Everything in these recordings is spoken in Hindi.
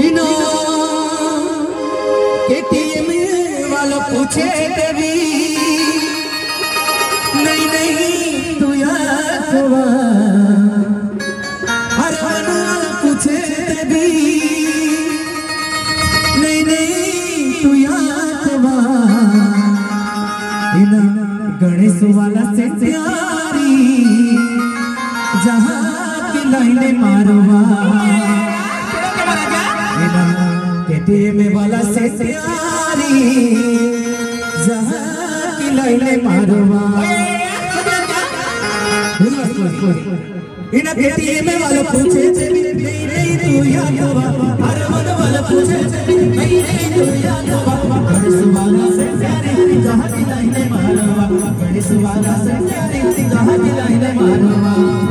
इनो केटीएम वाला पूछे तेरी नहीं नहीं तू याद हुआ हर वाला पूछे तेरी नहीं नहीं तू याद हुआ इना गणेश वाला से प्यारी जहाँ की लाइने मारवा केटीएम वाला से प्यारी जहाँ की लाइने मारवा इन केटीएम वाला पूछे नहीं नहीं तू याद हुआ हर मन वाला पूछे नहीं नहीं तू याद हुआ गणेश वाला से प्यारी जहाँ की लाइने मारवा गणेश वाला से प्यारी जहाँ की लाइने मारवा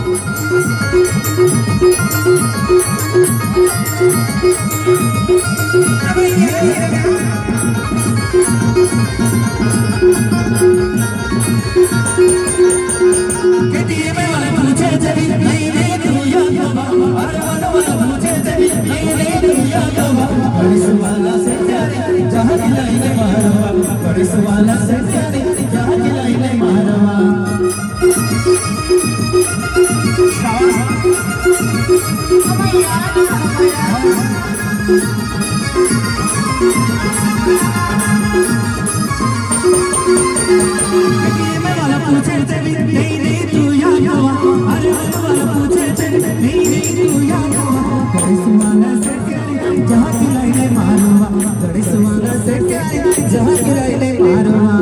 केटीएम वाला पूछे चली नहीं नहीं तू याद हुआ हर वाला पूछे चली नहीं नहीं तू याद हुआ गणेश वाला से प्यारी जहाँ की लाइने मारवा गणेश वाला से प्यारी जहाँ की लाइने मारवा वाला पूछे नहीं नहीं तू याद हुआ अरे वाला पूछे नहीं नहीं तू याद हुआ गणेश वाला से प्यारी जहाँ की लाइने मारवा गणेश वाला से प्यारी जहाँ की लाइने मारवा